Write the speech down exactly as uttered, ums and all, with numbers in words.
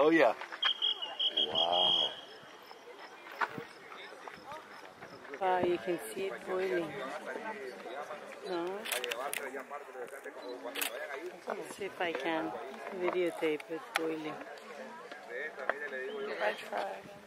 Oh yeah. Wow. Wow, you can see it boiling. No? Let's see if I can videotape it boiling. I try.